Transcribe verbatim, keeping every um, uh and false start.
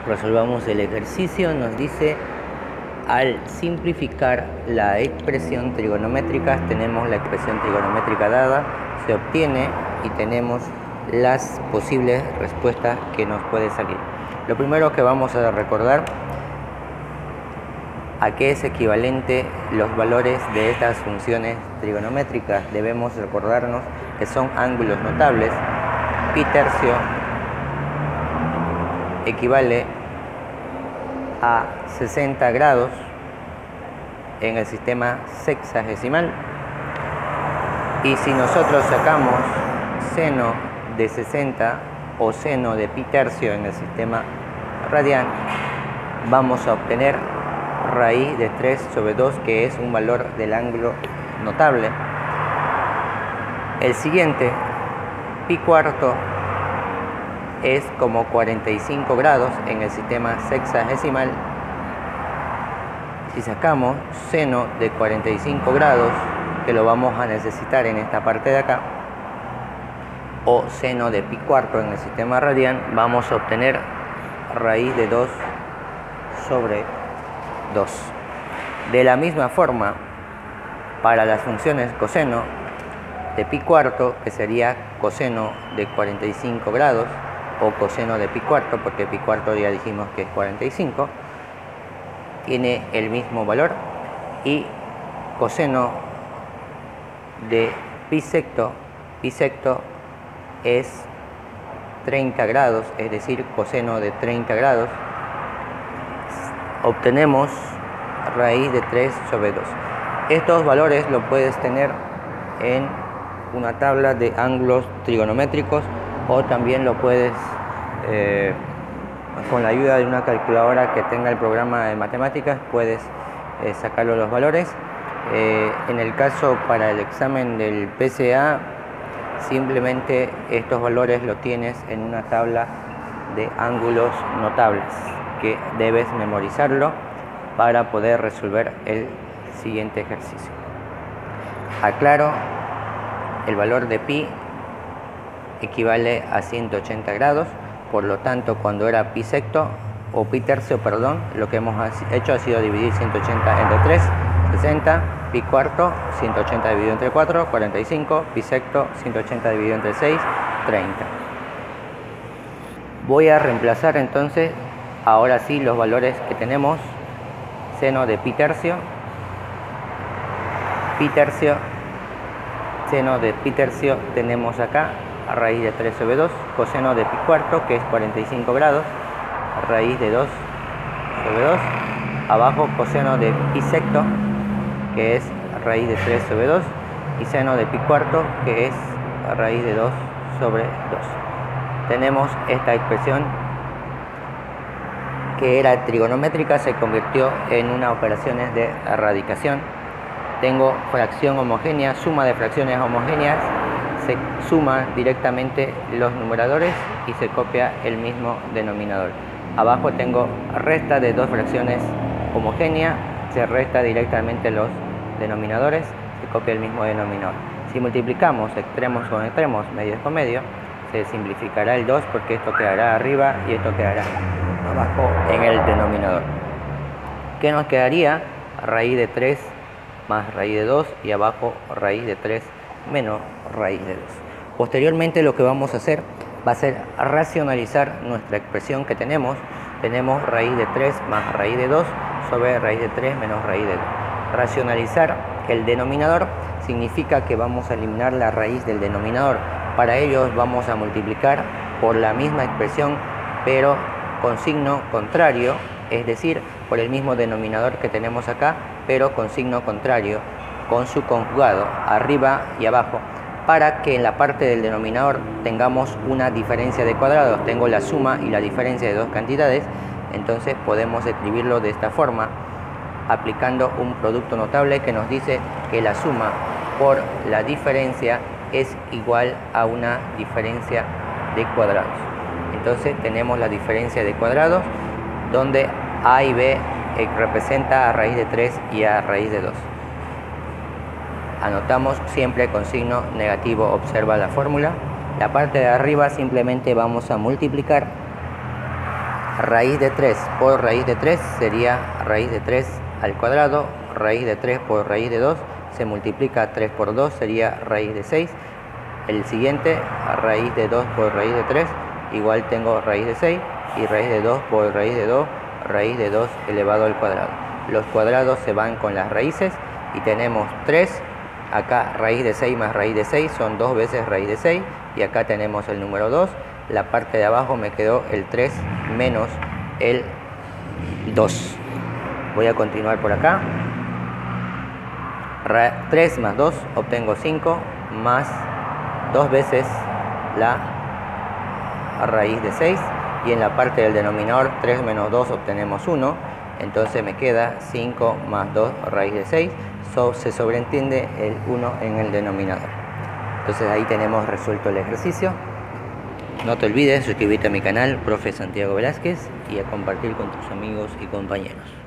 Resolvamos el ejercicio. Nos dice, al simplificar la expresión trigonométrica, tenemos la expresión trigonométrica dada, se obtiene y tenemos las posibles respuestas que nos puede salir. Lo primero que vamos a recordar, a qué es equivalente los valores de estas funciones trigonométricas. Debemos recordarnos que son ángulos notables. Pi tercio equivale a sesenta grados en el sistema sexagesimal, y si nosotros sacamos seno de sesenta o seno de pi tercio en el sistema radian, vamos a obtener raíz de tres sobre dos, que es un valor del ángulo notable. El siguiente, pi cuarto, es como cuarenta y cinco grados en el sistema sexagesimal. Si sacamos seno de cuarenta y cinco grados, que lo vamos a necesitar en esta parte de acá, o seno de pi cuarto en el sistema radian, vamos a obtener raíz de dos sobre dos. De la misma forma, para las funciones coseno de pi cuarto, que sería coseno de cuarenta y cinco grados, o coseno de pi cuarto, porque pi cuarto ya dijimos que es cuarenta y cinco, tiene el mismo valor, y coseno de pi secto, pi secto es treinta grados, es decir, coseno de treinta grados, obtenemos raíz de tres sobre dos. Estos valores los puedes tener en una tabla de ángulos trigonométricos, o también lo puedes eh, con la ayuda de una calculadora que tenga el programa de matemáticas, puedes eh, sacarlo los valores. Eh, en el caso para el examen del P C A, simplemente estos valores los tienes en una tabla de ángulos notables, que debes memorizarlo para poder resolver el siguiente ejercicio. Aclaro, el valor de pi equivale a ciento ochenta grados, por lo tanto cuando era pi secto o pi tercio, perdón, lo que hemos hecho ha sido dividir ciento ochenta entre tres, sesenta, pi cuarto, ciento ochenta dividido entre cuatro, cuarenta y cinco, pi secto, ciento ochenta dividido entre seis, treinta. Voy a reemplazar entonces ahora sí los valores que tenemos. Seno de pi tercio, pi tercio, seno de pi tercio tenemos acá a raíz de tres sobre dos, coseno de pi cuarto, que es cuarenta y cinco grados, a raíz de dos sobre dos, abajo coseno de pi secto, que es a raíz de tres sobre dos, y seno de pi cuarto, que es a raíz de dos sobre dos. Tenemos esta expresión que era trigonométrica, se convirtió en una operación de radicación. Tengo fracción homogénea, suma de fracciones homogéneas, se suma directamente los numeradores y se copia el mismo denominador. Abajo tengo resta de dos fracciones homogéneas, se resta directamente los denominadores, se copia el mismo denominador. Si multiplicamos extremos con extremos, medios con medios, se simplificará el dos, porque esto quedará arriba y esto quedará abajo en el denominador. ¿Qué nos quedaría? Raíz de tres más raíz de dos, y abajo raíz de tres menos raíz de dos. Posteriormente lo que vamos a hacer va a ser racionalizar nuestra expresión que tenemos. Tenemos raíz de tres más raíz de dos sobre raíz de tres menos raíz de dos. Racionalizar el denominador significa que vamos a eliminar la raíz del denominador. Para ello vamos a multiplicar por la misma expresión, pero con signo contrario, es decir, por el mismo denominador que tenemos acá, pero con signo contrario, con su conjugado, arriba y abajo, para que en la parte del denominador tengamos una diferencia de cuadrados. Tengo la suma y la diferencia de dos cantidades, entonces podemos escribirlo de esta forma, aplicando un producto notable que nos dice que la suma por la diferencia es igual a una diferencia de cuadrados. Entonces tenemos la diferencia de cuadrados, donde a y b eh, representa a raíz de tres y a raíz de dos. Anotamos siempre con signo negativo, observa la fórmula. La parte de arriba simplemente vamos a multiplicar Raíz de tres por raíz de tres sería raíz de tres al cuadrado. Raíz de tres por raíz de dos se multiplica tres por dos, sería raíz de seis. El siguiente, raíz de dos por raíz de tres, igual tengo raíz de seis. Y raíz de dos por raíz de dos, raíz de dos elevado al cuadrado. Los cuadrados se van con las raíces y tenemos tres. Acá raíz de seis más raíz de seis son dos veces raíz de seis. Y acá tenemos el número dos. La parte de abajo me quedó el tres menos el dos. Voy a continuar por acá. tres más dos obtengo cinco, más dos veces la raíz de seis. Y en la parte del denominador tres menos dos obtenemos uno. Entonces me queda cinco más dos raíz de seis. So, se sobreentiende el uno en el denominador. Entonces ahí tenemos resuelto el ejercicio. No te olvides suscribirte a mi canal, profe Santiago Velázquez, y a compartir con tus amigos y compañeros.